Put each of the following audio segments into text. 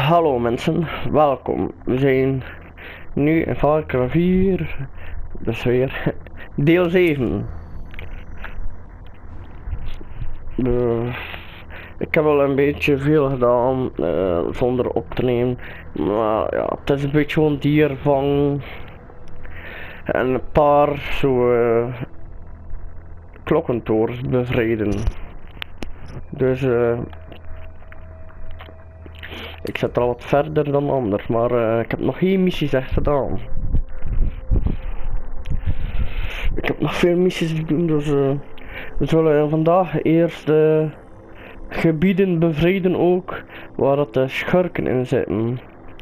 Hallo mensen, welkom. We zijn nu in Far Cry 4, dus weer deel 7. Ik heb wel een beetje veel gedaan zonder op te nemen, maar ja, het is een beetje gewoon diervang en een paar zo klokkentorens bevrijden. Dus ik zit al wat verder dan anders, maar ik heb nog geen missies echt gedaan. Ik heb nog veel missies te doen, dus we zullen vandaag eerst de gebieden bevrijden ook, waar dat de schurken in zitten.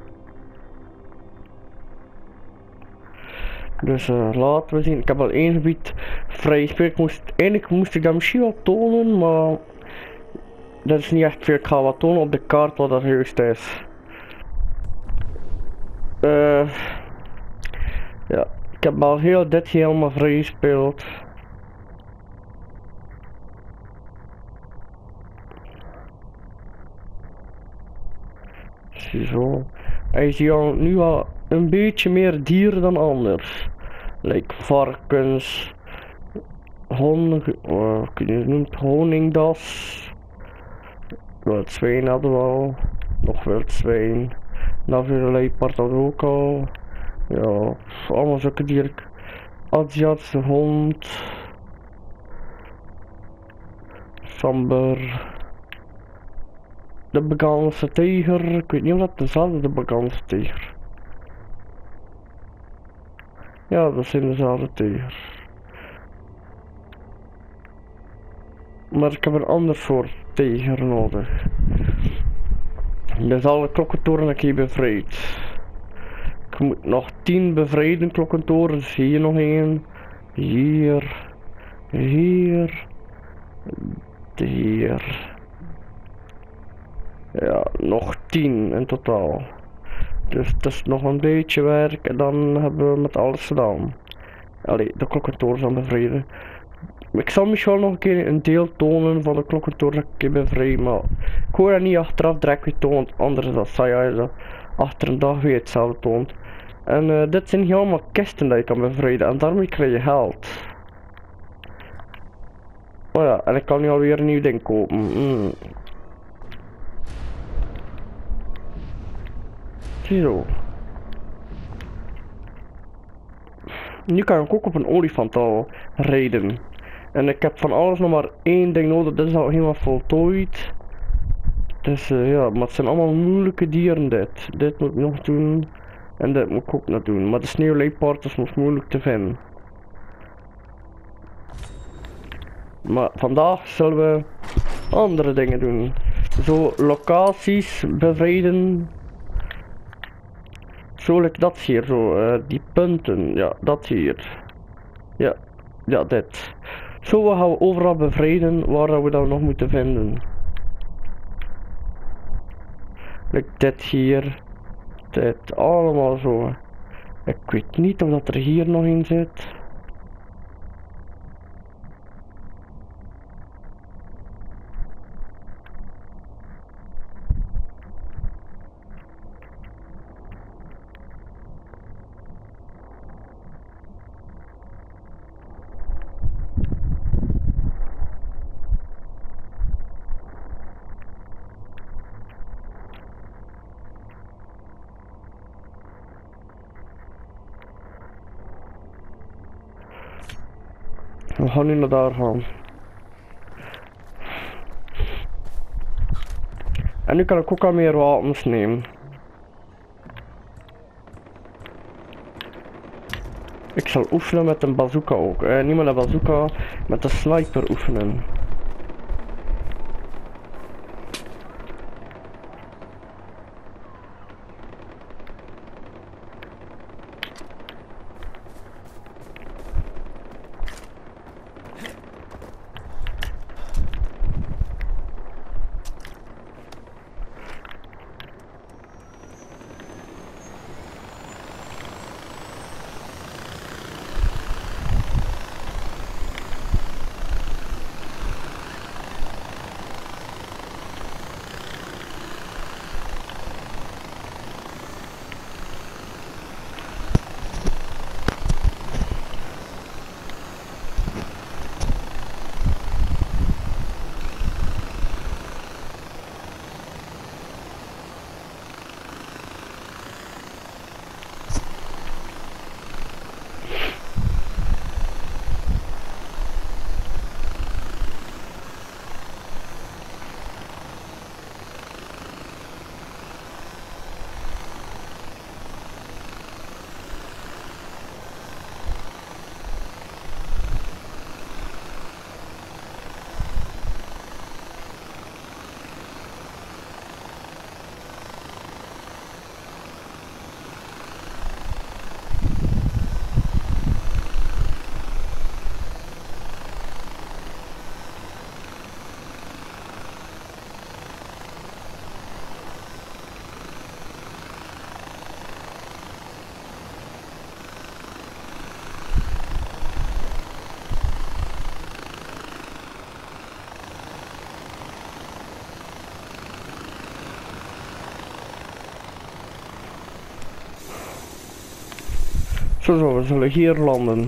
Dus laten we zien. Ik heb al één gebied vrij gespeeld. Eigenlijk moest ik dat misschien wel tonen, maar dat is niet echt veel. Ik ga wat tonen op de kaart wat dat juist is. Ja, ik heb al heel dit helemaal vrij gespeeld. Ziezo. Hij ziet al nu al een beetje meer dieren dan anders. Like varkens, honingdas. Wildzwijn hadden we al. Nog wildzwijn. Navigator hadden we ook al. Ja, allemaal zulke dieren. Aziatische hond. Samber. De Begaanse tijger. Ik weet niet of dat dezelfde de Begaanse tijger. Ja, dat zijn dezelfde tijgers. Maar ik heb een ander soort tijger nodig. Dus alle klokkentoren heb ik hier bevrijd. Ik moet nog 10 bevrijden klokkentorens. Hier nog één. Hier. Hier. Hier. Ja, nog 10 in totaal. Dus het is nog een beetje werk en dan hebben we met alles gedaan. Allee, de klokkentorens aan bevrijden. Ik zal misschien wel nog een keer een deel tonen van de klokkentoren dat ik heb bevrijd, maar ik hoor dat niet achteraf direct weer tonen, want anders is dat saai als je achter een dag weer hetzelfde toont. En dit zijn helemaal kisten dat je kan bevrijden en daarmee krijg je geld. Oh ja, en ik kan nu alweer een nieuw ding kopen. Ziezo. Nu kan ik ook op een olifant al rijden. En ik heb van alles nog maar één ding nodig, dit is al helemaal voltooid. Dus ja, maar het zijn allemaal moeilijke dieren dit. Dit moet ik nog doen. En dit moet ik ook nog doen. Maar de sneeuwleopard is nog moeilijk te vinden. Maar vandaag zullen we andere dingen doen. Zo locaties bevrijden. Zo like dat hier, zo, die punten, ja, dat hier. Ja, dit. Zo gaan we overal bevrijden waar we dat nog moeten vinden. Like dit hier, dit, allemaal zo. Ik weet niet of dat er hier nog in zit. We gaan nu naar daar gaan. En nu kan ik ook al meer wapens nemen. Ik zal oefenen met een bazooka ook. Niet met een bazooka, met een sniper oefenen. Zo, we zullen hier landen.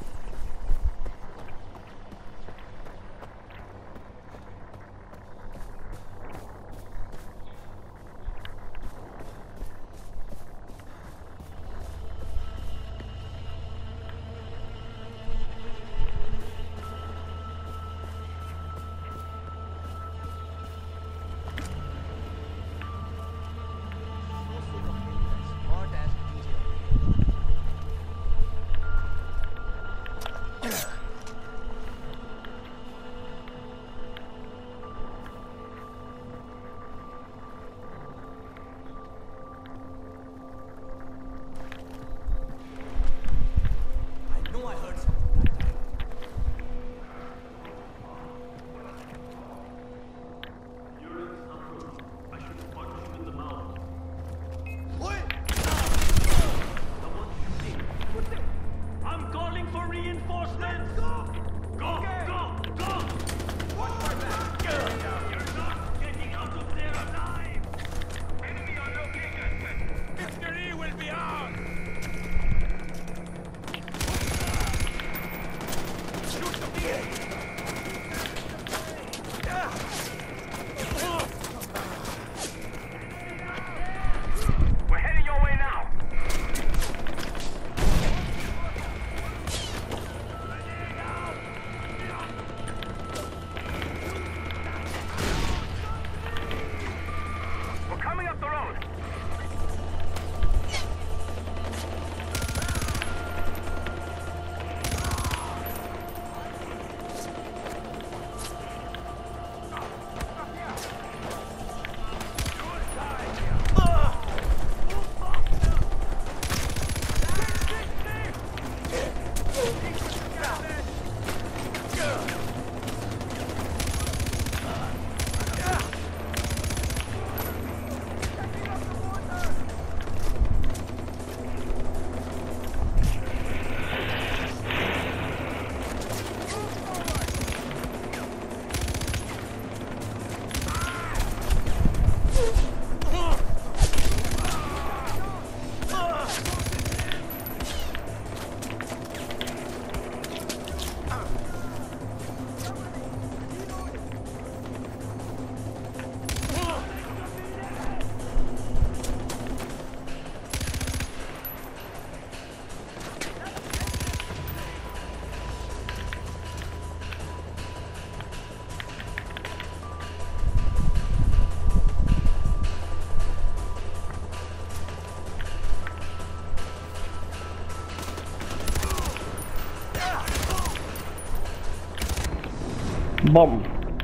Bam.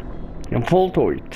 En voltooid.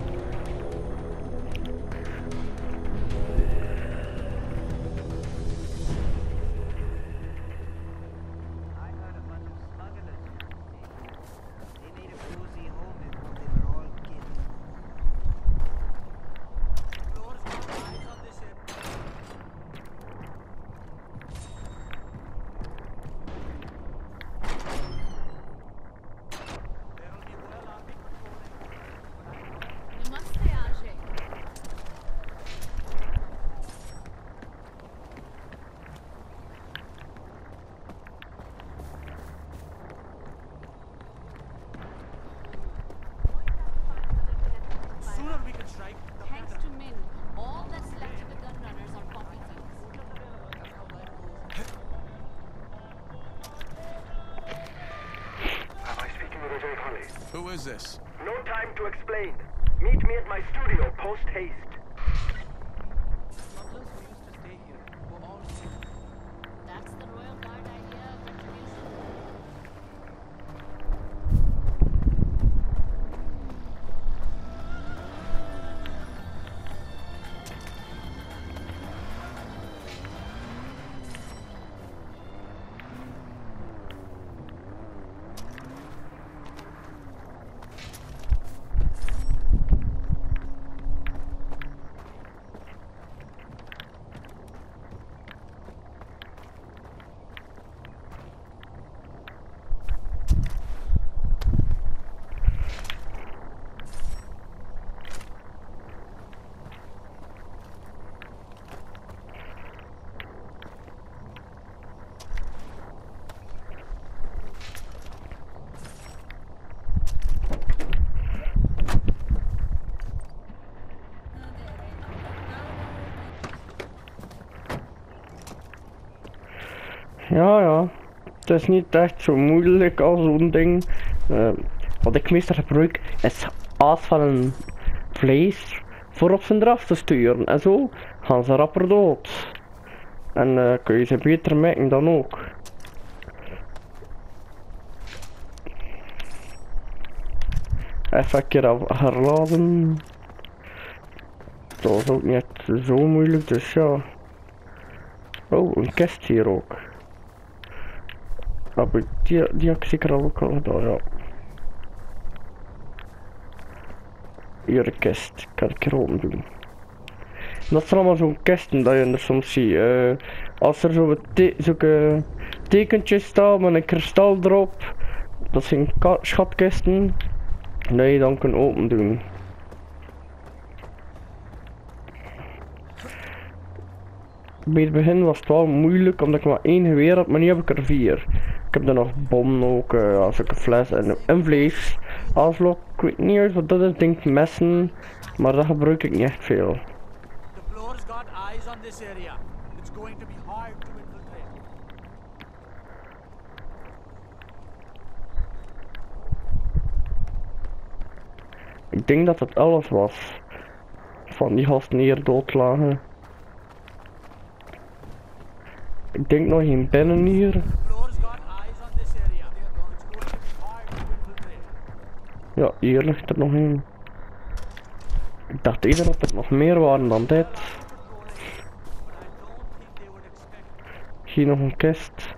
Who is this? No time to explain. Meet me at my studio post haste. Smugglers who used to stay here were all killed. That's the Royal Guard idea of retribution. Ja. Het is niet echt zo moeilijk als zo'n ding. Wat ik meestal gebruik is aas van een vlees voor op zijn draf te sturen. En zo gaan ze rapper dood. En kun je ze beter maken dan ook. Even een keer herladen. Dat was ook niet zo moeilijk, dus ja. Oh, een kist hier ook. Die heb ik zeker al ook al gedaan, ja. Hier een kist, kan ik er open doen. Dat zijn allemaal zo'n kisten dat je er soms ziet. Als er zulke tekentjes staan met een kristal erop, dat zijn schatkisten, dat je dan kunt open doen. Bij het begin was het wel moeilijk omdat ik maar 1 geweer had, maar nu heb ik er 4. Ik heb er nog bommen ook, als ik een fles en een vlees. Aanslok, ik weet niet eens wat dat is, denk messen, maar dat gebruik ik niet echt veel. The floor's got eyes on this area. It's going to be hard to infiltrate. Ik denk dat het alles was van die gasten hier dood lagen. Ik denk nog geen binnen hier. The floor's got eyes on this area. It's going to be hard to infiltrate. Ja, hier ligt er nog een. Ik dacht eerder dat er nog meer waren dan dit. But I don't think they would expect. Hier nog een kist.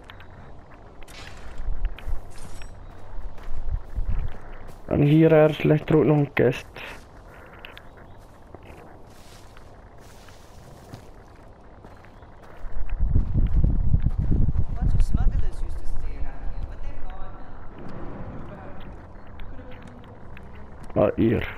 En hier ergens ligt er ook nog een kist. A bunch of smugglers used to stay around here, but they're gone now. Ah, hier.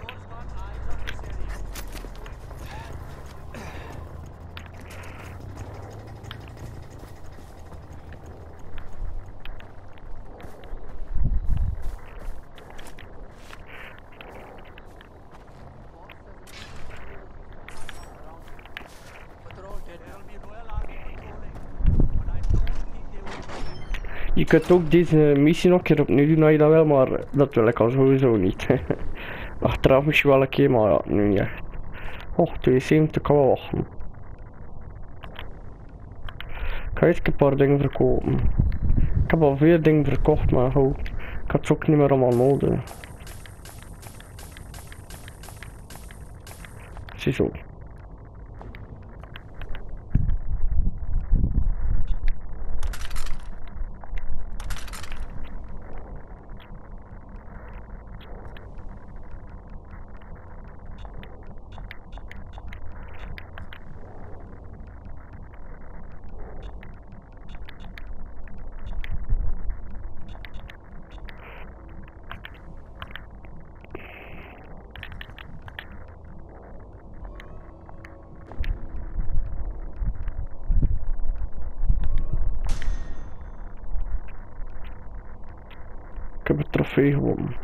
But they're all dead. There'll be Royal Army patrolling. But I don't think they would expect. Je kunt ook deze missie nog een keer opnieuw doen als je dat wil, maar dat wil ik al sowieso niet. Achteraf misschien wel een keer, maar ja, nu niet echt. Oh, 72 kan wel wachten. Ik ga eens een paar dingen verkopen. Ik heb al veel dingen verkocht, maar goed, ik had ze ook niet meer allemaal nodig. Ziezo. Ik heb het trofee gewonnen.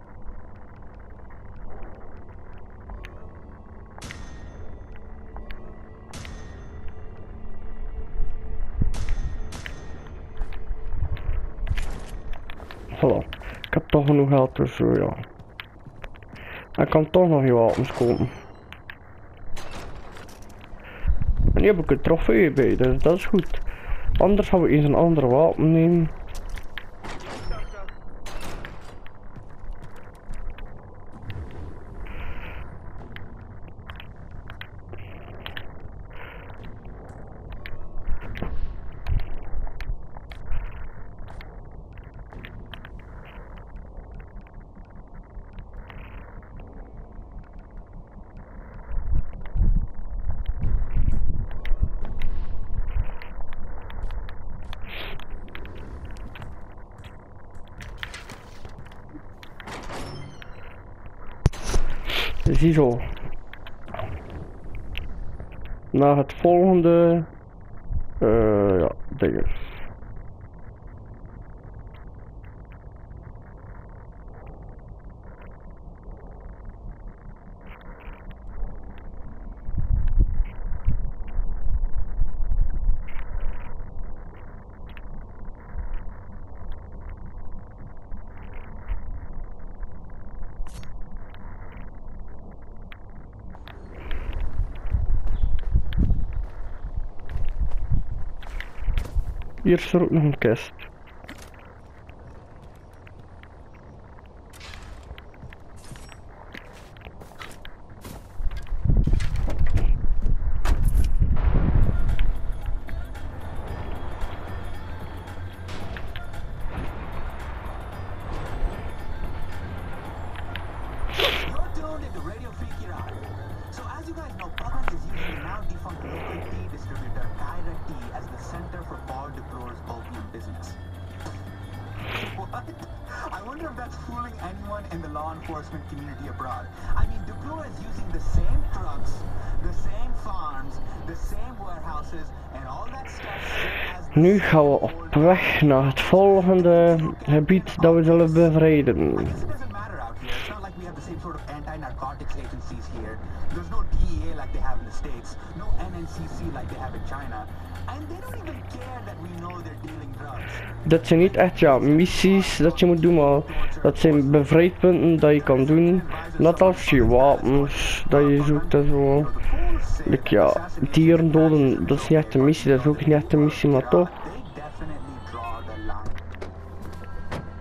Voilà. Ik heb toch genoeg geld, dus ja. Ik kan toch nog je wapens kopen. En nu heb ik een trofee bij, dus dat is goed. Anders gaan we eens een ander wapen nemen. Ziezo. Naar het volgende. Ja, dingen. Hier is er ook nog een kist. You're tuned into Radio Freak Iran. So as you guys know, Pawan is using the now defunct local tea distributor Kyra Tea as the center for Paul Duclos' opium business. What? I wonder if that's fooling anyone in the law enforcement community abroad. I mean, Duclos is using the same trucks, the same farms, the same warehouses, and all that stuff as Nu gaan we op weg naar het volgende gebied dat we zullen bevrijden. I guess it doesn't matter out here. It's not like we have the same sort of anti-narcotics agencies here. There's no DEA like they have in the States, no NNCC like they have in China, and they don't even care that we know they're dealing drugs. Dat zijn niet echt ja, missies dat je moet doen, maar dat zijn bevrijdpunten dat je kan doen. Net als je wapens dat je zoekt en zo. Like, ja, dieren doden, dat is niet echt een missie, dat is ook niet echt een missie, maar toch. They definitely draw the line.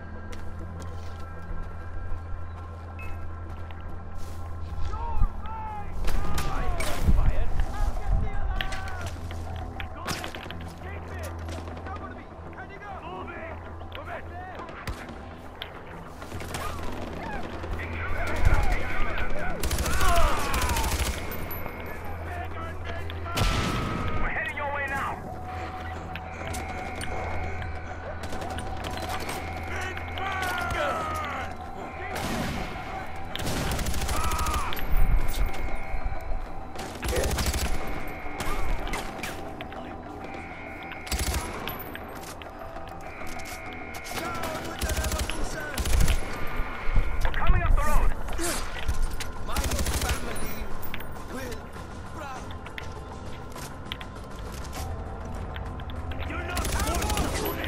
We're heading your way now. We're coming up the road. My family will proud. You're not going to shoot it.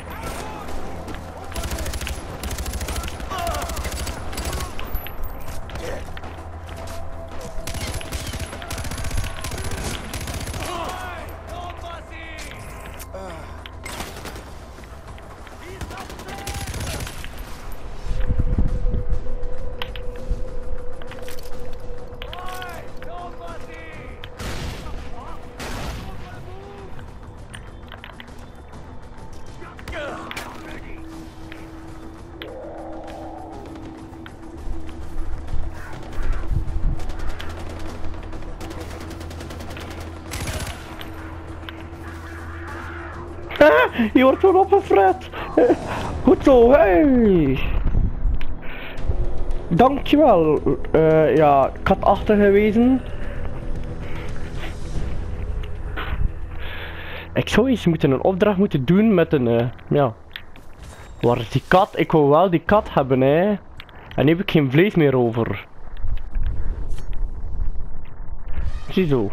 Je wordt gewoon opgefret. Goed zo, hey. Dankjewel. Ja, ik had achtergewezen. Ik zou eens een opdracht moeten doen met een, ja. Waar is die kat? Ik wil wel die kat hebben, hè. En nu heb ik geen vlees meer over. Ziezo.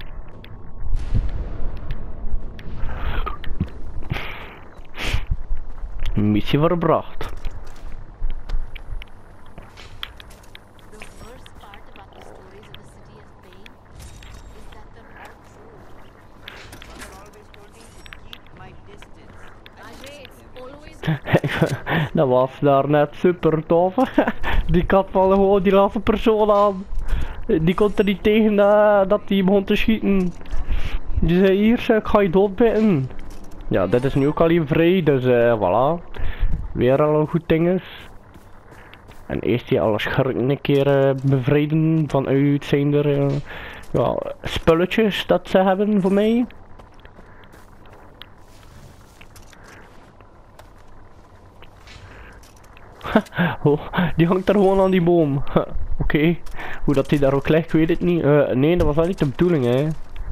Missie verbracht. The worst part about the stories of the city of pain is that they're all true. Mother always told me to keep my distance. Ajay, it's always Dat was daar net super tof. Die kat valde gewoon die laatste persoon aan. Die kon er niet tegen dat hij begon te schieten. Die zei hier, ik ga je doodbitten. Ja, dit is nu ook al hier vrij, dus voilà. Weer al een goed ding is. En eerst die alle schurken een keer bevrijden vanuit zijn er ja, spulletjes dat ze hebben voor mij. Oh, die hangt er gewoon aan die boom. Oké, hoe dat die daar ook ligt, weet ik niet. Nee, dat was wel niet de bedoeling, hè.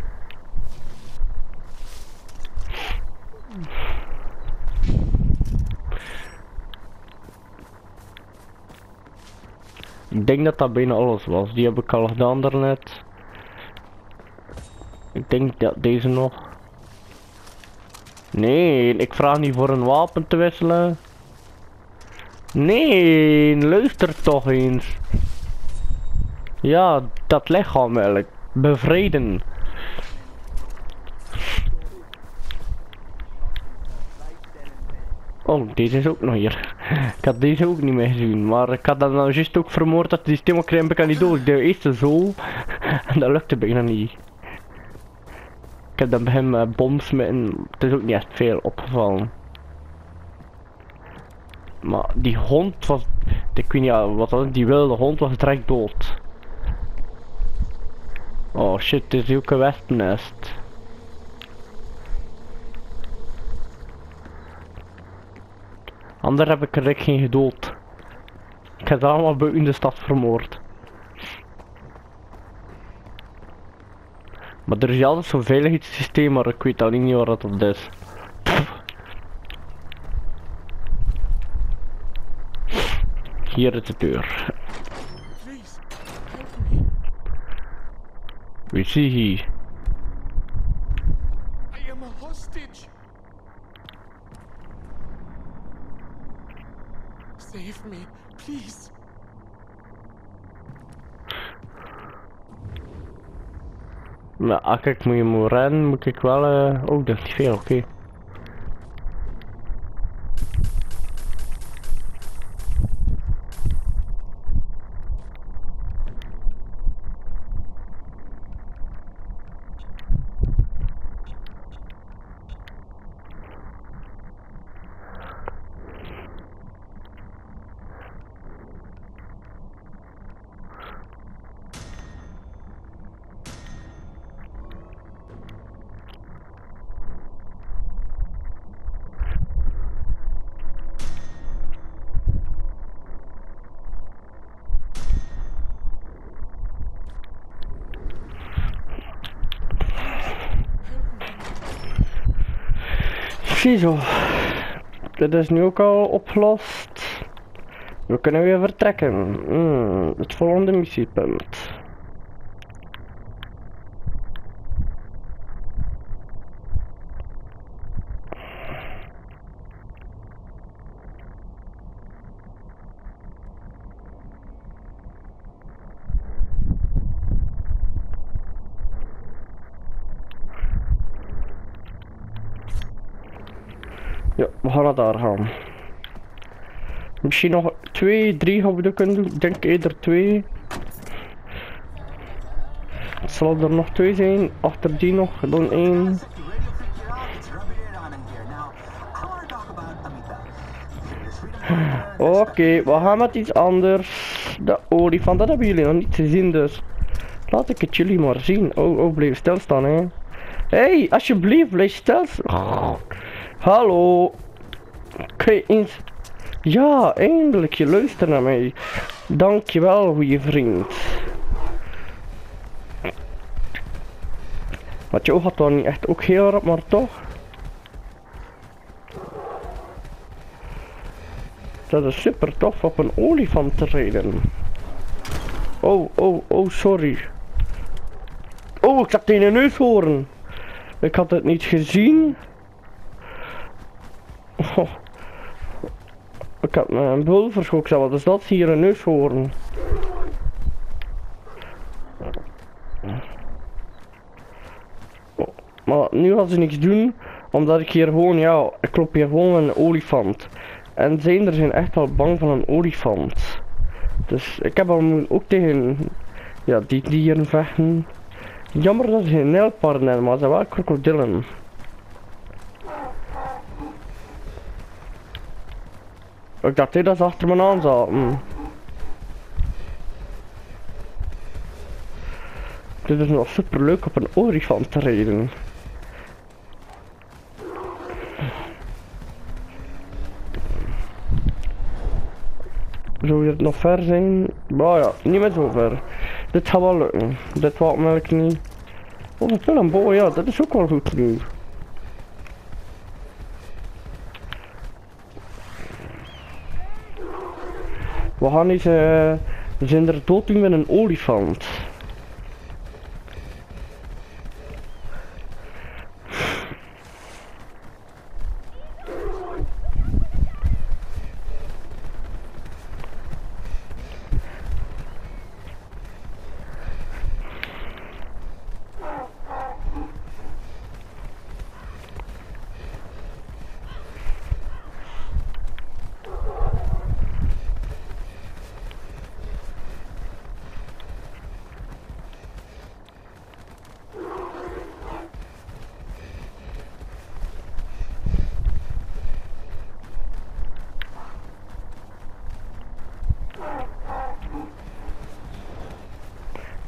Ik denk dat dat bijna alles was. Die heb ik al gedaan daarnet. Ik denk dat deze nog. Nee, ik vraag niet voor een wapen te wisselen. Nee, luister toch eens. Ja, dat lichaam eigenlijk. Bevrijden. Oh, deze is ook nog hier. Ik had deze ook niet meer gezien, maar ik had dan nou juist ook vermoord dat die stemokrimp kan niet dood. De eerste zo, en dat lukte bijna niet. Ik heb dan bij hem boms met een, het is ook niet echt veel opgevallen. Maar die hond was, ik weet niet wat dat is, die wilde hond was direct dood. Oh shit, dit is ook een wespennest. Anders heb ik er geen gedood. Ik heb ze allemaal buiten de stad vermoord. Maar er is altijd zo'n veiligheidssysteem, maar ik weet alleen niet waar dat is. Hier is de deur. Please, help me. Wie zie hier? I am a hostage. Save me, please. Maar als ik moet rennen, moet ik wel... Oh, dat is niet veel, oké. Ziezo, dit is nu ook al opgelost. We kunnen weer vertrekken. Het volgende missiepunt. Ja, we gaan naar daar gaan. Misschien nog 2, 3 gaan we dat kunnen doen. Ik denk eerder 2. Het zal er nog 2 zijn. Achter die nog, dan 1. Oké, we gaan met iets anders. De olifant, dat hebben jullie nog niet gezien, dus laat ik het jullie maar zien. Oh, blijf stilstaan, hè. Hey, alsjeblieft, blijf stilstaan. Hallo. Kijk eens. Ja, eindelijk, je luistert naar mij. Dankjewel, goeie vriend. Want jou gaat dan niet echt ook heel rap, maar toch? Dat is super tof op een olifant te rijden. Oh, sorry. Oh, ik zat in een neushoorn. Ik had het niet gezien. Oh. Ik had mijn bul verschoten, wat is dat hier, een neushoorn? Oh. Maar nu gaan ze niks doen, omdat ik hier gewoon, ja, ik loop hier gewoon met een olifant. En er zijn echt wel bang van een olifant. Dus ik heb al ook tegen, ja, die dieren vechten. Jammer dat ze geen nijlpaarden hebben, maar ze zijn wel krokodillen. Ik dacht dat ze achter me aan zaten. Dit is nog super leuk op een olifant te rijden. Zou het nog ver zijn? Maar ja, niet meer zo ver. Dit gaat wel lukken. Dit valt me eigenlijk niet. Oh, dat is wel een boy, ja, dat is ook wel goed nu. We gaan eens, we zijn er dood doen met een olifant.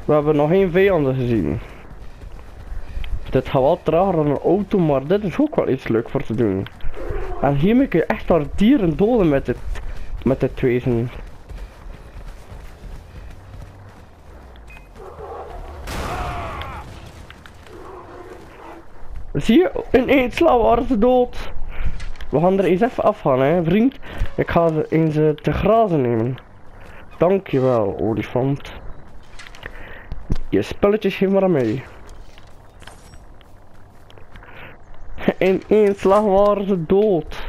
We hebben nog geen vijanden gezien. Dit gaat wel trager dan een auto, maar dit is ook wel iets leuk voor te doen. En hiermee kun je echt daar dieren doden met dit wezen. Zie je, in één slag waren ze dood. We gaan er eens even afgaan, hè, vriend. Ik ga ze eens te grazen nemen. Dankjewel, olifant. Je spelletjes geef maar aan mij. In één slag waren ze dood.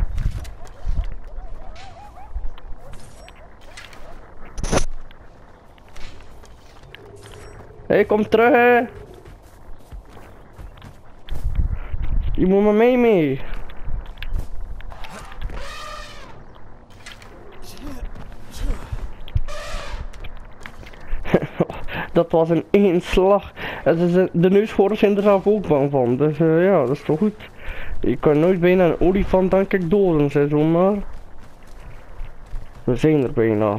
Hé, kom terug, hè. Je moet met mij mee. Dat was in één slag. De neushoorns zijn er zelf ook bang van. Dus ja, dat is toch goed. Je kan nooit bijna een olifant denk ik doden, zeg zomaar. We zijn er bijna.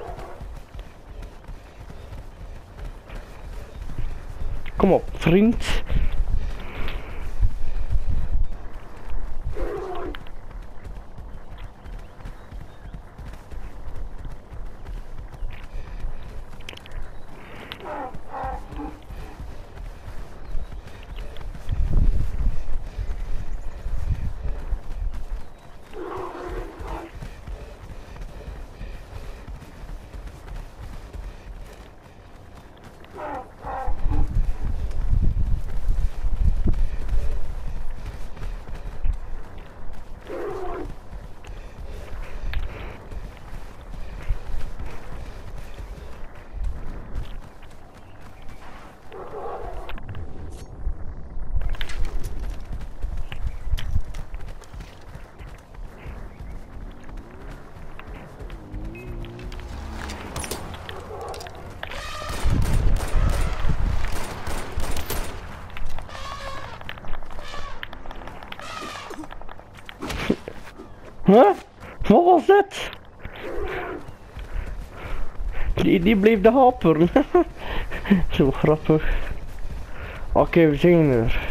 Kom op, vriend. Huh? Wat was dit? Die bleef de haperen. Zo grappig. Oké, we zijn er.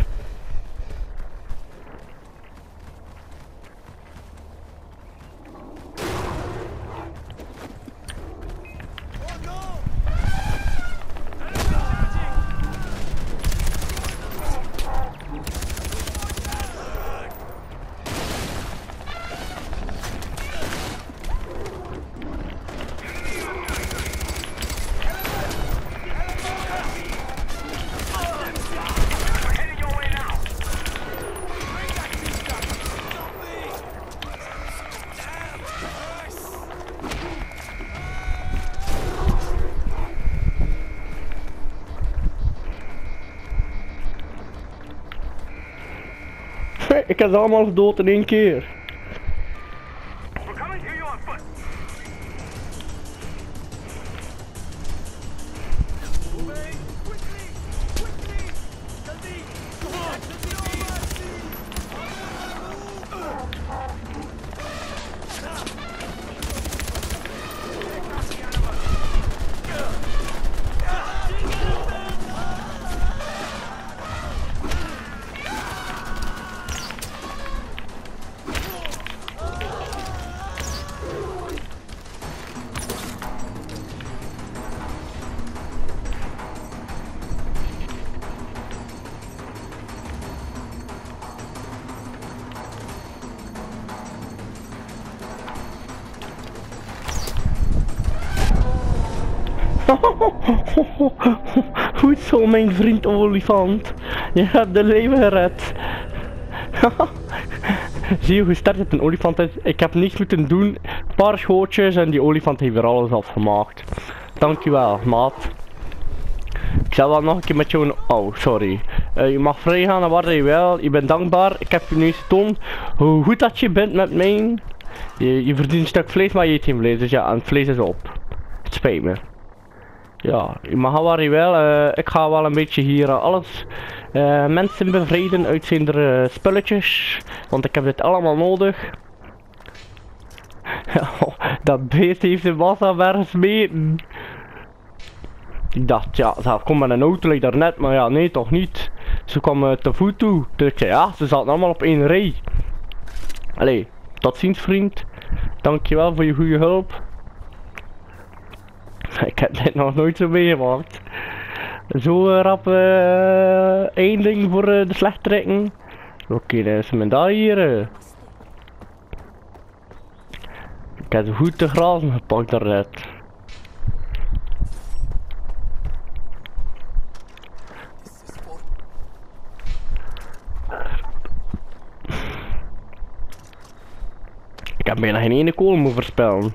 Ik heb ze allemaal gedood in één keer. We're coming to you on foot. Moving! Quickly! Quickly! Jaldi! Come on! Goed zo, mijn vriend olifant. Je hebt de leven gered. Zie je hoe sterk het een olifant is? Ik heb niets moeten doen. Een paar schootjes en die olifant heeft weer alles afgemaakt. Dankjewel, maat. Ik zal wel nog een keer met jou... Oh, sorry. Je mag vrij gaan naar waar je wil. Je bent dankbaar. Ik heb je nu getoond hoe goed dat je bent met mij. Je verdient een stuk vlees, maar je eet geen vlees. Dus ja, en het vlees is op. Het spijt me. Ja, je mag gaan waar je wil. Ik ga wel een beetje hier alles mensen bevrijden uit zijn spulletjes. Want ik heb dit allemaal nodig. Dat beest heeft zijn massa versmeten. Ik dacht, ja, ze komt met een auto like daarnet, maar ja, nee, toch niet. Ze kwam te voet toe. Dus ik zei, ja, ze zaten allemaal op één rij. Allee, tot ziens vriend. Dankjewel voor je goede hulp. Ik heb dit nog nooit zo meegemaakt. Zo rap één ding voor de slechterikken. Oké, dat is mijn daar hier. Ik heb goed de grazen gepakt daarnet. Ik heb bijna geen ene kool moeten verspillen.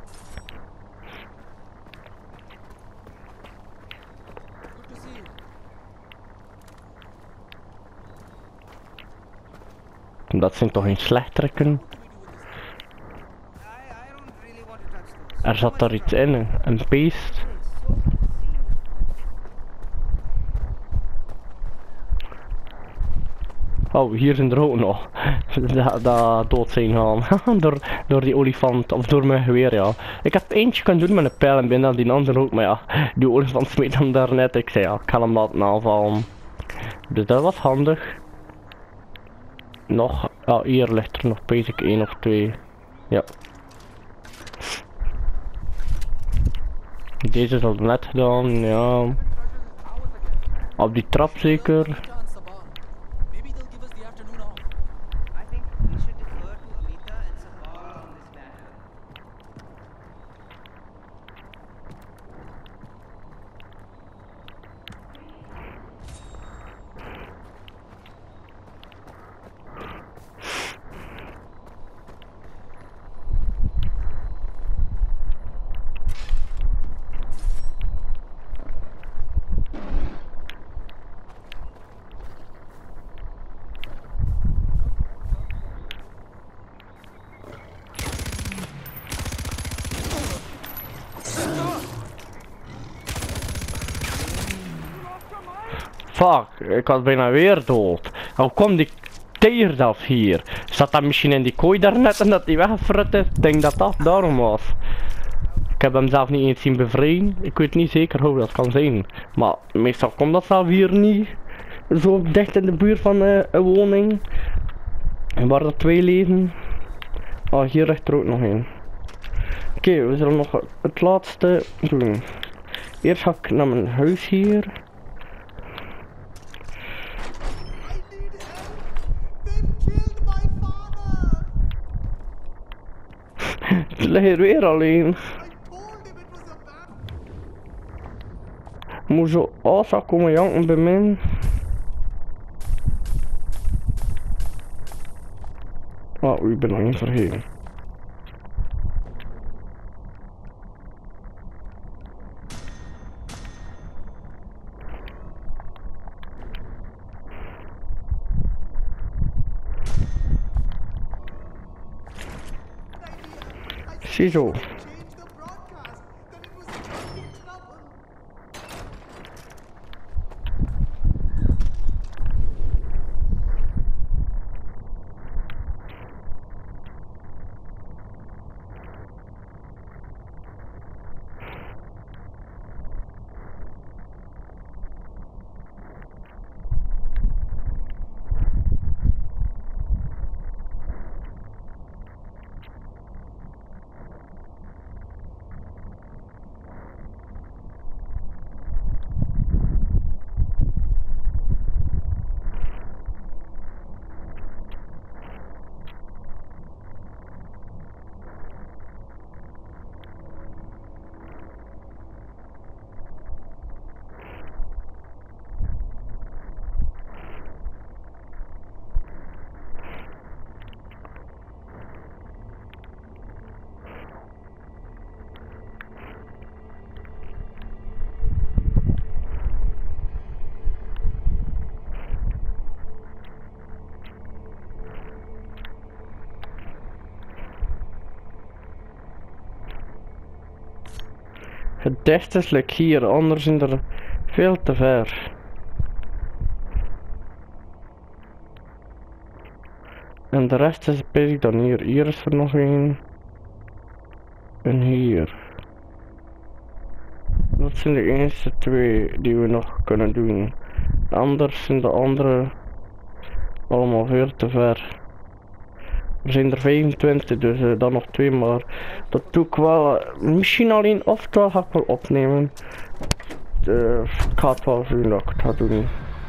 Dat zijn toch geen slechterikken? I don't really want to touch those. Er zat daar iets in, een beest. Oh, hier zijn er ook nog. Dat dood zijn gaan. door die olifant, of door mijn geweer, ja. Ik heb eentje kunnen doen met een pijl en binnen die andere ook, maar ja. Die olifant smeet hem daar net. Ik zei ja, ik ga hem laten aanvallen. Dus dat was handig. Nog, ja, hier ligt er nog basic 1 of 2. Ja. Deze is al net gedaan, ja. Op die trap zeker. Maybe they'll give us the afternoon off. I think we should defer to Amita and Sabal on this matter. Fuck, ik was bijna weer dood. Hoe kwam die tijger zelf hier? Zat dat misschien in die kooi daarnet en dat hij weggefrut is? Ik denk dat dat daarom was. Ik heb hem zelf niet eens zien bevrijden. Ik weet niet zeker hoe dat kan zijn. Maar meestal komt dat zelf hier niet. Zo dicht in de buurt van een woning. Waar er 2 leven. Oh, hier ligt er ook nog een. Oké, we zullen nog het laatste doen. Eerst ga ik naar mijn huis hier. Het ligt hier weer alleen. Moet zo Asa komen janken bij mij. Oh, ik ben nog niet vergeten. Ziezo. Het dichtste is like hier, anders zijn er veel te ver. En de rest is basic dan hier. Hier is er nog een. En hier. Dat zijn de enige twee die we nog kunnen doen. Anders zijn de andere allemaal veel te ver. Er zijn er 25, dus dan nog 2, maar dat doe ik wel. Misschien alleen oftewel ga ik wel opnemen. Ik ga het wel zien dat ik het ga doen.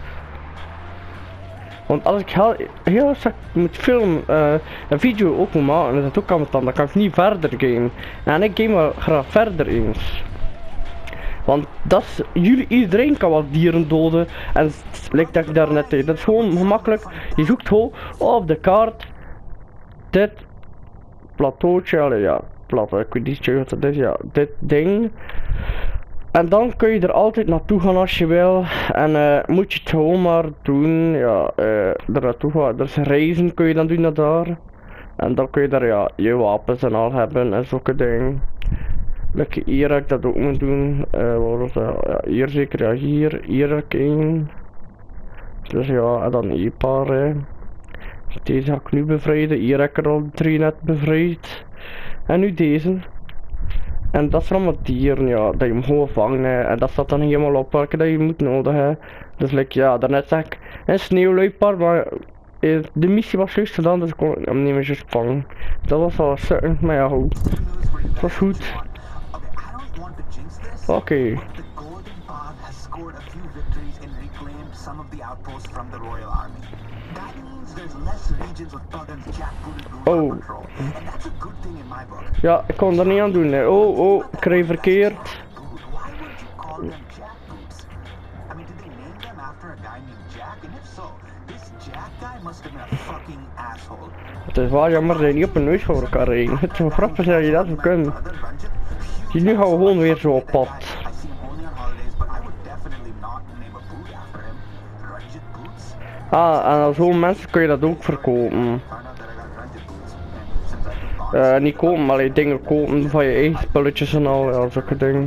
Want als ik heel straks moet filmen, een video ook moet maken, en dat ook kan dan kan ik niet verder gaan. En ik game wel graag verder eens. Want dat is, iedereen kan wel dieren doden. En lijkt dat ik daar net tegen. Dat is gewoon gemakkelijk. Je zoekt gewoon op de kaart dit plateautje, ja, plateau, ik weet niet wat het is, ja, dit ding. En dan kun je er altijd naartoe gaan als je wil. En moet je het gewoon maar doen, ja, er naartoe gaan. Dus reizen kun je dan doen naar daar. En dan kun je daar, ja, je wapens en al hebben en zulke dingen. Lekker hier heb ik dat ook moet doen. Waar was dat? Ja, hier zeker, ja, hier heb ik één. Dus ja, en dan hier een paar. Deze ga ik nu bevrijden. Hier heb ik er al 3 net bevrijd. En nu deze. En dat zijn allemaal dieren, ja, dat je hem gewoon vangt. En dat staat dan helemaal op welke dat je moet nodig hebben. Dus ja, daarnet zeg ik een sneeuwluipaard, maar de missie was juist gedaan, dus ik kon hem niet meer juist vangen. Dat was al een maar ja, goed. Dat was goed. Oké. Oh. Ja, ik kon er niet aan doen. Hè. Oh, ik kreeg verkeerd. Het is wel jammer dat je niet op een neus voor elkaar rijden. Het is grappig dat je dat zo kunt. Nu gaan we gewoon weer zo op pad. Ah, en als zo'n mensen kun je dat ook verkopen. Niet kopen, maar dingen kopen van je eigen spulletjes en al, ja, zulke dingen.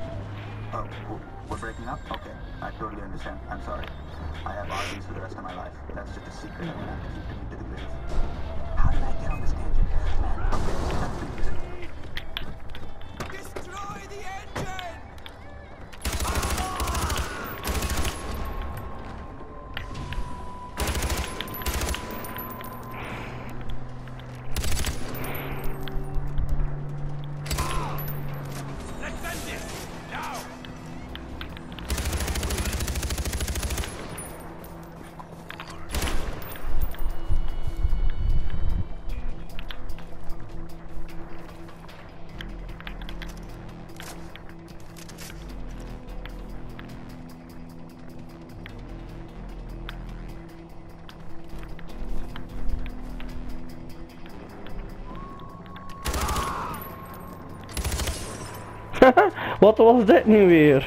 Wat was dit nu weer?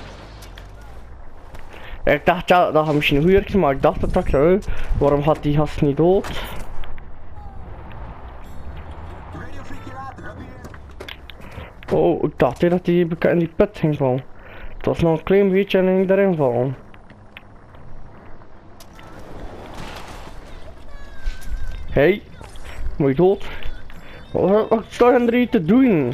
Ik dacht ja, dat gaat misschien goed werken, maar ik dacht dat ik waarom gaat die gast niet dood? Oh, ik dacht dat hij in die put ging vallen. Het was nog een klein beetje en ging erin vallen. Hey, moet je dood? Wat sta je er hier te doen?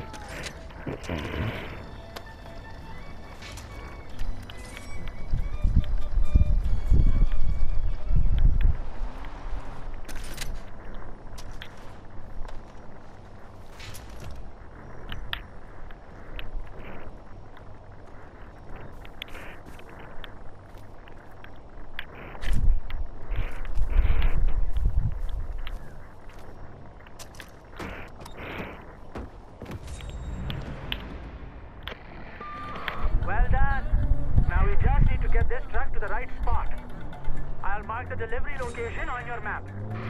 Well done. Now we just need to get this truck to the right spot. I'll mark the delivery location on your map.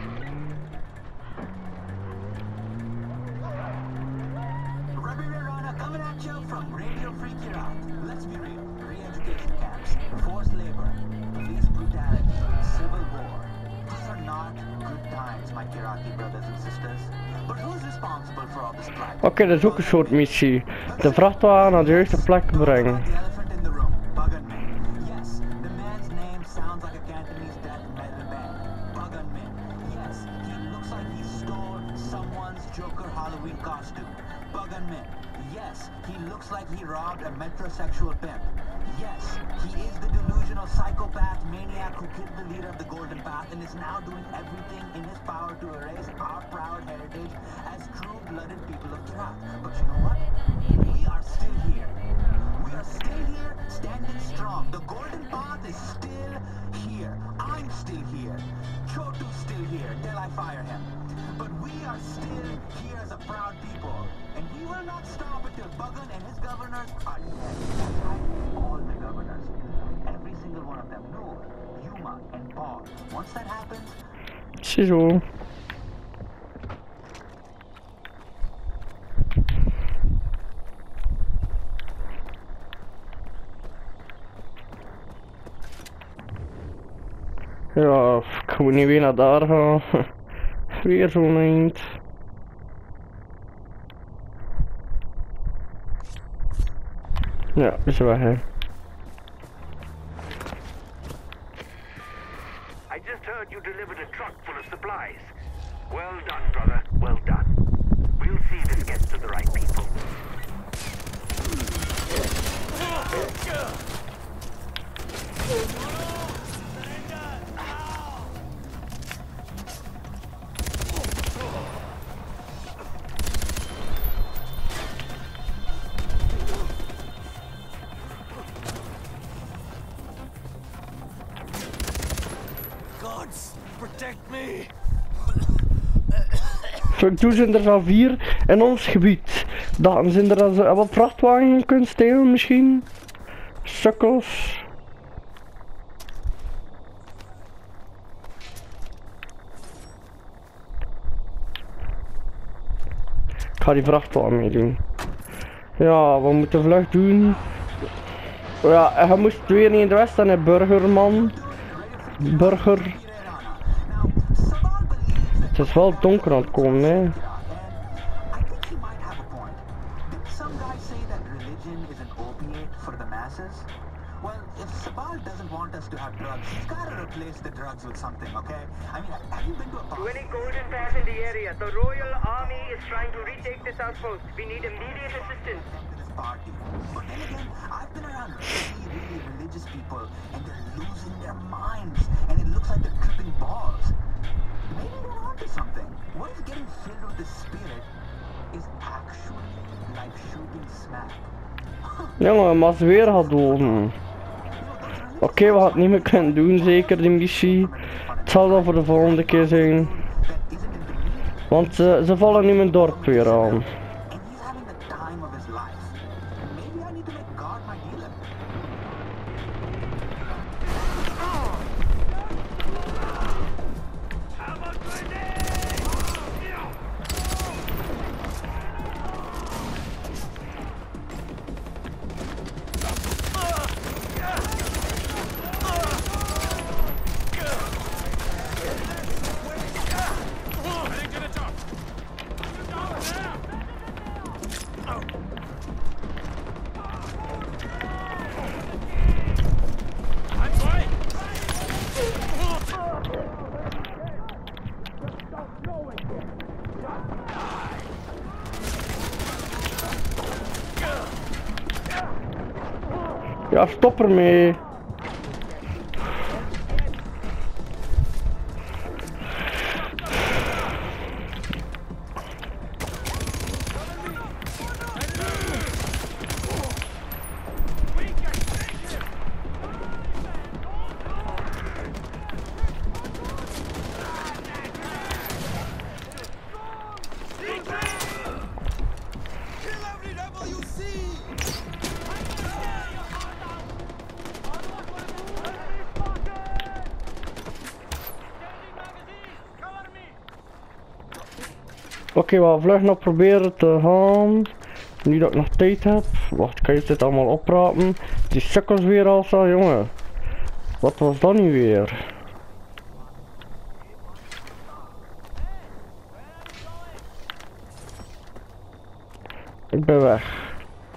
Rabbi coming at you from Radio Free Kirati. Let's be real. Re-education camps, forced labor, police brutality, civil war. These are not good times, my Kirati brothers and sisters. But who's responsible for all this black? Oké, dat is ook een soort missie. De vrachtwagen naar de juiste plek brengen. Joker Halloween costume. Bug and Min. Yes, he looks like he robbed a metrosexual pimp. Yes, he is the delusional psychopath maniac who killed the leader of the Golden Path and is now doing everything in his power to erase our proud heritage as true-blooded people of Kirat. But you know what? We are still here. We are still here, standing strong. The Golden Path is still here. I'm still here. Chotu's still here till I fire him. But we are still here as a proud people. And we will not stop until Bughan and his governors are dead. That's right, all the governors. Every single one of them. Noor, Yuma, and Paul. Once that happens, Ziezo. Ja, ik moet niet weer naar daar gaan. Weer zo'n eind. Ja, is weg hè. I just heard you delivered a truck full of supplies. Well done, brother. Well done. We'll see this gets to the right people. Gods, protect me! Fuck, toen zijn er al 4 in ons gebied. Dan zijn er al wat vrachtwagen kunnen stelen misschien. Sukkels. Ik ga die vrachtwagen meedoen. Ja, we moeten vlug doen. Ja, je moest weer niet in de west en een burgerman. Burger. Het is wel donker aan het komen, hè. I think he might have a point. Did some guy say that religion is an opiate for the masses? Well, if Sabal doesn't want us to have drugs, he's got to replace the drugs with something, okay? I mean, have you been to a To party? any Golden Path in the area, the Royal Army is trying to retake this outpost. We need immediate assistance. To this party. But then again, I've been around really religious people, and they're losing their minds, and it looks like they're tripping balls. Maybe they're onto something. What if getting filled with the spirit is actually like shooting smack? Jongen, maar ze weer gaat doden. Oké, we gaan het niet meer kunnen doen, zeker die missie. Het zal dan voor de volgende keer zijn. Want ze vallen nu mijn dorp weer aan. And he's having the time of his life. Maybe I need to make God my dealer. Ja, stop ermee. Oké, we gaan vlug nog proberen te gaan. Nu dat ik nog tijd heb. Wacht, kan je dit allemaal oprapen? Die sukkels weer al zo, jongen. Wat was dat nu weer? Ik ben weg.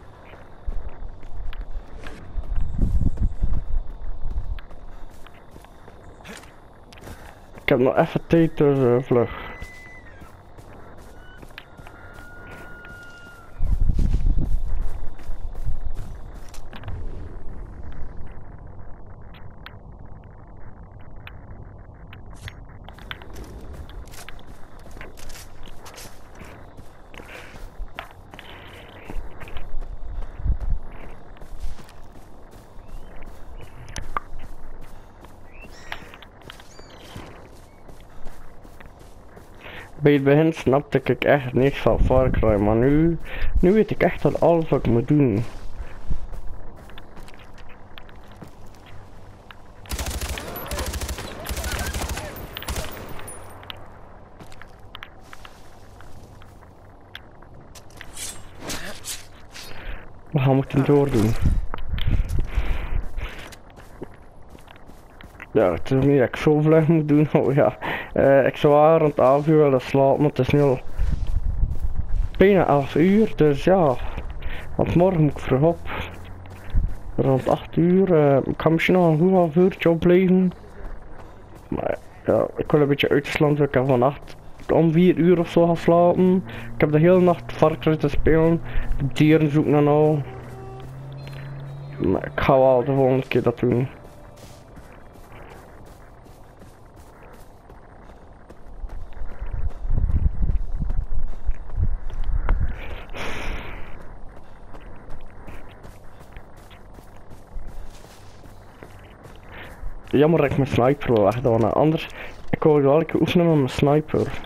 Ik heb nog even tijd, dus vlug. Bij het begin snapte ik echt niks van Far Cry, maar nu weet ik echt al alles wat ik moet doen. We gaan moeten doordoen. Ja, het is niet dat ik zo vlug moet doen. Oh ja, ik zou rond 11 uur willen slapen, maar het is nu al bijna 11 uur, dus ja. Want morgen moet ik vroeg op. Rond 8 uur, ik kan misschien nog een goed half uurtje opblijven. Maar ja, ik wil een beetje uitslaan, dus ik heb vannacht om 4 uur of zo gaan slapen. Ik heb de hele nacht Far Cry te spelen, de dieren zoeken en al. Maar ik ga wel de volgende keer dat doen. Jammer dat ik mijn sniper wil wegdoen, anders ik wou wel een keer oefenen met mijn sniper.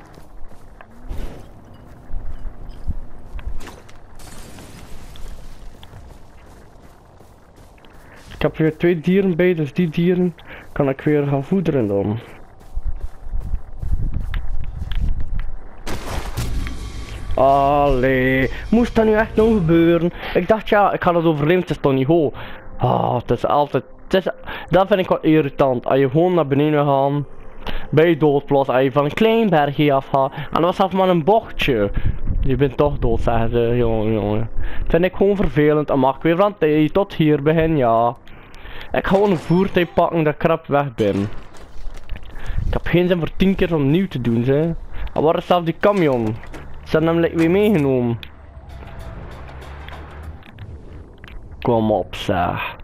Ik heb weer 2 dieren bij, dus die dieren kan ik weer gaan voederen dan. Allee, moest dat nu echt nog gebeuren? Ik dacht ja, ik ga het overleven, het is toch niet hoog. Ah, het is altijd, dat vind ik wat irritant. Als je gewoon naar beneden gaat, bij je doodplots, als je van een klein bergje afgaat, en dan was dat maar een bochtje. Je bent toch dood, zeggen ze, jongen. Vind ik gewoon vervelend, en mag ik weer van tijd tot hier begin, ja. Ik ga gewoon een voertuig pakken dat ik krap weg ben. Ik heb geen zin voor 10 keer opnieuw te doen, ze. En waar is zelf die camion? Ze hebben hem weer meegenomen. Kom op, zeg.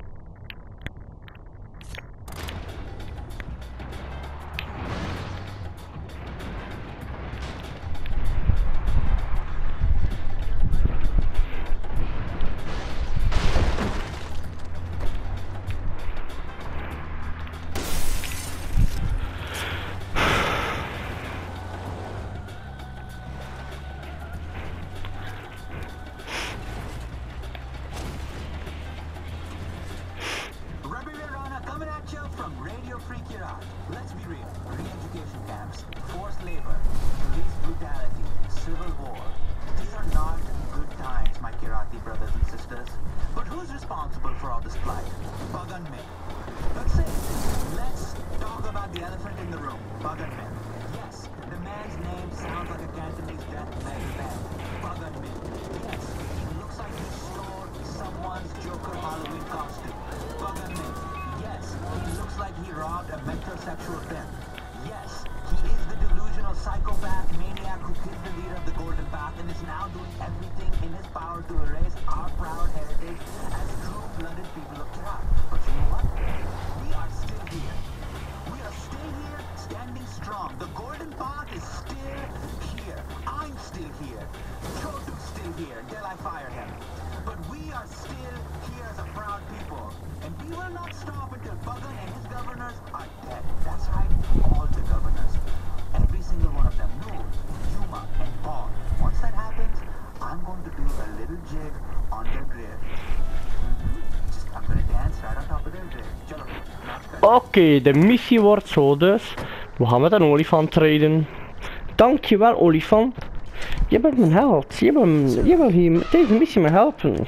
Oké, de missie wordt zo dus. We gaan met een olifant rijden. Dankjewel olifant. Je bent mijn held. Je wil hier met deze missie me helpen.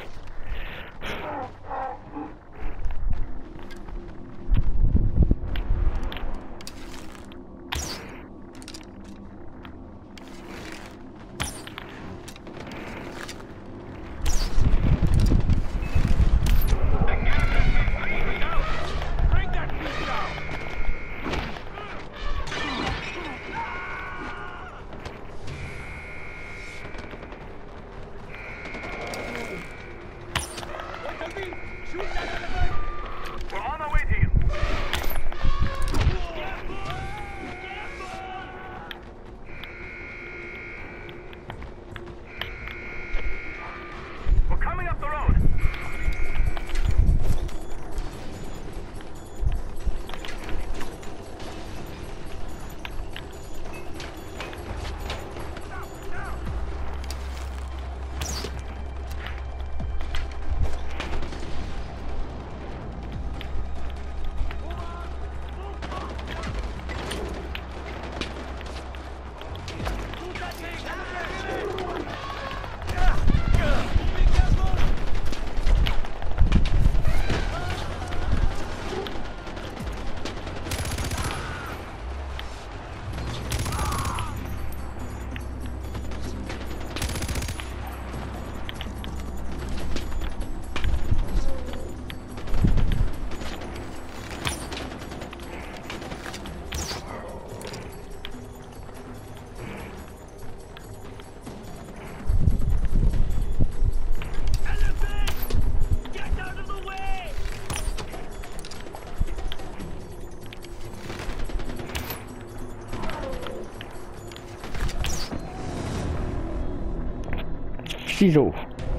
Ziezo.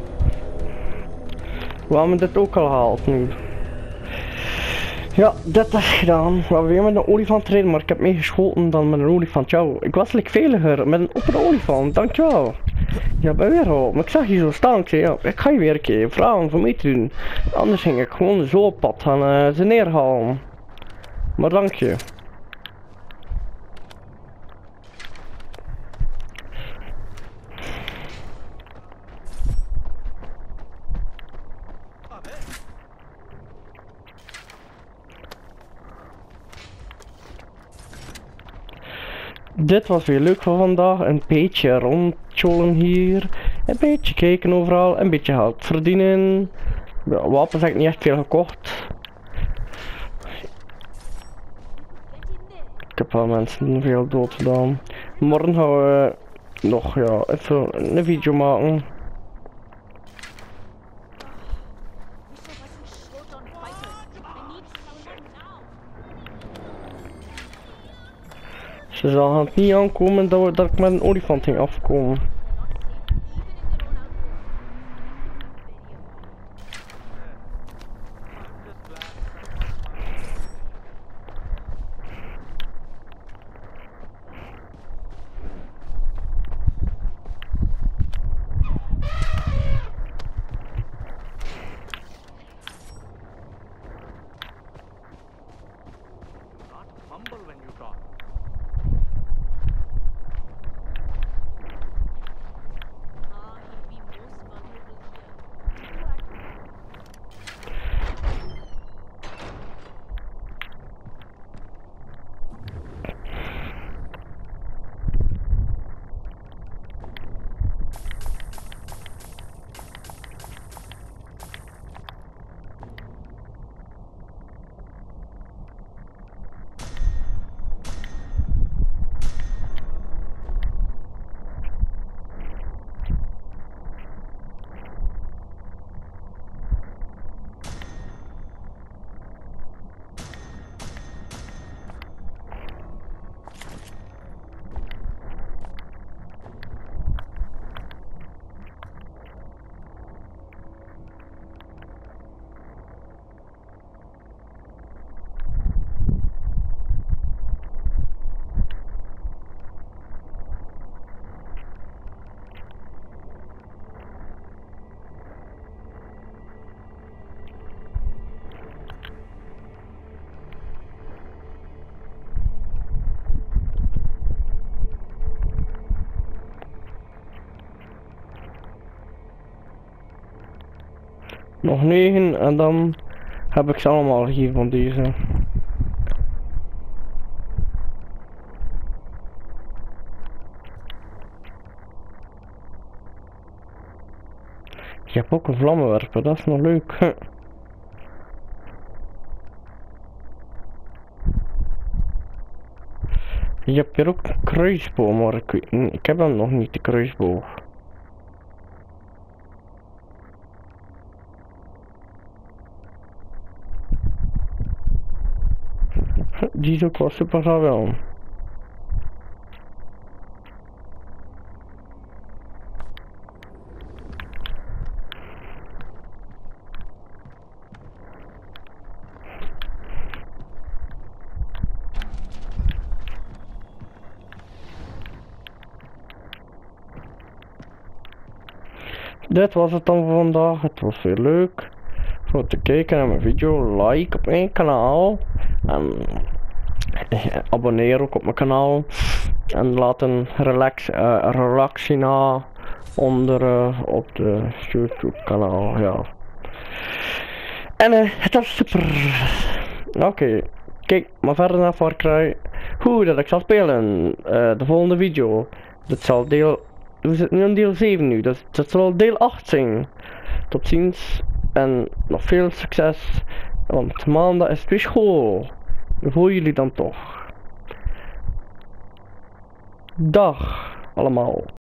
We hebben dit ook al gehaald nu. Ja, dit is gedaan. We hebben weer met een olifant gereden, maar ik heb meer geschoten dan met een olifant. Ciao. Ik was like veiliger met een open olifant, dankjewel. Ja, ben weer al. Maar ik zag je zo staan. Ik zei, ja, ik ga je weer een keer vragen voor mee te doen. Anders ging ik gewoon zo op pad gaan ze neerhalen. Maar dank je. Dit was weer leuk voor vandaag. Een beetje rondtjollen hier. Een beetje kijken overal. Een beetje geld verdienen. Ja, wapens heb ik niet echt veel gekocht. Ik heb wel mensen veel dood gedaan. Morgen gaan we nog ja, even een video maken. Ze zal het niet aankomen dat ik met een olifant ging afkomen. Mumble when you talk. Nog 9 en dan heb ik ze allemaal hier van deze. Ik heb ook een vlammenwerper, dat is nog leuk. Je hebt hier ook een kruisboog, maar ik heb hem nog niet, de kruisboog. Die is ook wel super gaaf wel. Dit was het dan voor vandaag. Het was weer leuk voor te kijken naar mijn video. Like op mijn kanaal. En abonneer ook op mijn kanaal. En laat een reactie na onder op de YouTube kanaal. Ja. En het was super. Oké. Kijk maar verder naar Far Cry. Hoe dat ik zal spelen. De volgende video. Dat zal deel. We zitten nu in deel 7 nu. Dus dat zal deel 8 zijn. Tot ziens. En nog veel succes. Want maandag is het weer school. Voor jullie dan toch. Dag allemaal.